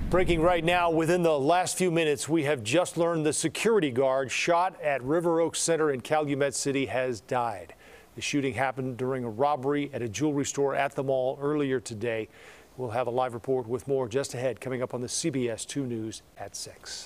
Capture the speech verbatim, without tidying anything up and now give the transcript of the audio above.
Breaking right now, within the last few minutes, we have just learned the security guard shot at River Oaks Center in Calumet City has died. The shooting happened during a robbery at a jewelry store at the mall earlier today. We'll have a live report with more just ahead, coming up on the C B S two News at six.